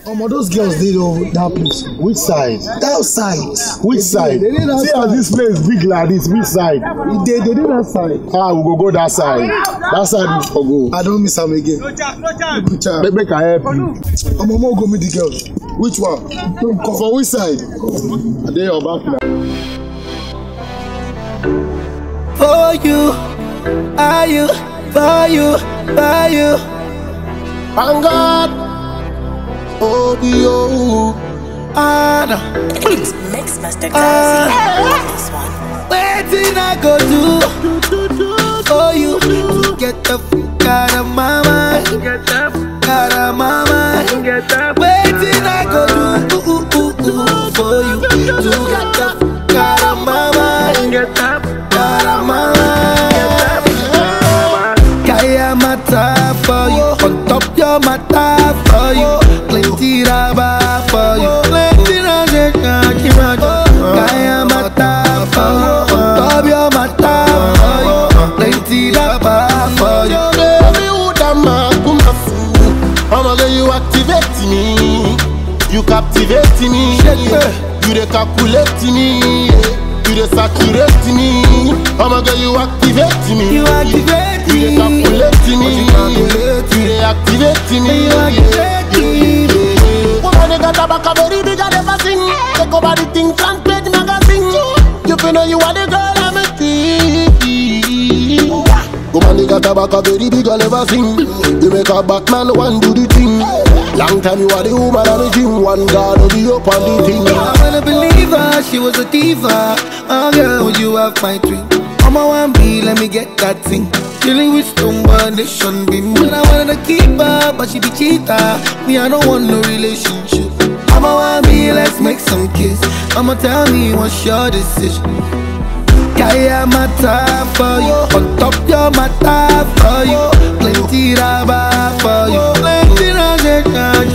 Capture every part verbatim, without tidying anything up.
Um, those girls did over that place. Which side? That side. Which side? They did that See side. how this place big like this. Which side? They, they did that side. Ah, we go go that side. That side we for go. I don't miss them again. Make, make I help you. I'm gonna go meet the girls. Which one? For which side? Are they your back now? For you, are you, for you, for you. Thank God. Oh, yo. Anna. Mix Master Gazi on this one. Waiting I go do for you to get the fuck out of my mind. Out of my mind. Waiting I go do ooh, ooh, ooh, ooh, for you to get the fuck out of my mind. Out of my mind. Kaya mata for you, on top your mata for you. Plenty raba for you, plenty raba Kaya mata for you, on top your mata for you. Plenty raba for you. Baby, who da ma kuma fu? I'ma let you activate me. You captivate me. You dey calculate me. You dey saturate me. I'ma get you activate me. You activate me. You dey calculate me. You dey activate me. You activate me. Woman, they got a back a very big and never sing. Take over the thing, front page magazine. You feel know you are the girl I'm a tea. Woman, they got a back a very big and never sing. You make a Batman one do the thing. Long time you are the woman I'm a gym. One guard will be up on the thing. I wanna believe her, she was a diva. Oh girl, would you have my dream? I'm a one B, let me get that thing. Dealing with stone, but they shouldn't be me. I wanted to keep her, but she be cheater. Me, I don't want no relationship. I'm a one B, let's make some kiss. I'ma tell me what's your decision. Kaya mata for you, on top your mata for you. Plenty raba for you, plenty raba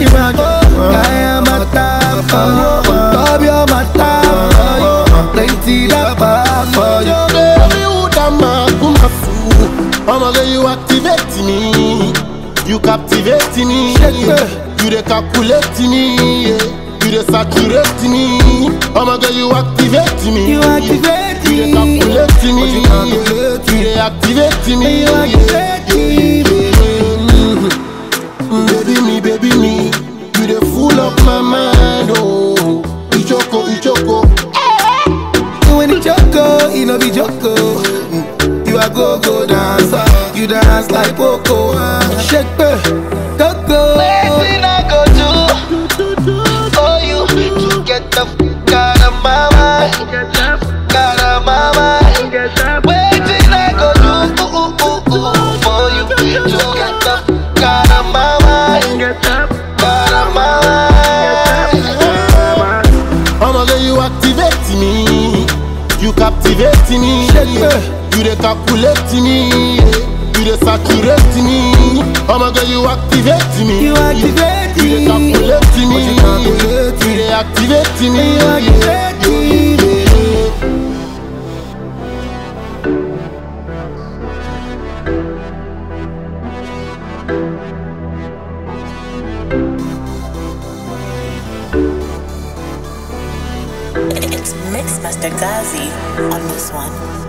Kaya mata for you, on top your mata for you. Plenty raba for you. Baby, who da ma kuma fu? I'ma get you activate me. You captivate me. You dey calculate me. You dey saturate me. I'ma get you activate me. You activate You dey me. calculate me. You dey activate me. You activate me. Baby me, baby me. You dey full up my mind. Oh, Ichoko, Ichoko. When it joko, it no be joko. You a go-go dancer. You dance like Poco. Shake it, go-go. Waiting I go do for you to get the fuck out of my mind. Out of my mind. Waiting I go do ooh, ooh, ooh, ooh, for you to get the fuck out of my mind. Out of my mind. I'ma get you activate me. You captivate me. You dey calculate me. You dey saturate me. I'ma get you activate me. You activate You dey me. calculate me. You dey activate me. You activate me. It's Mix Master Gazi on this one.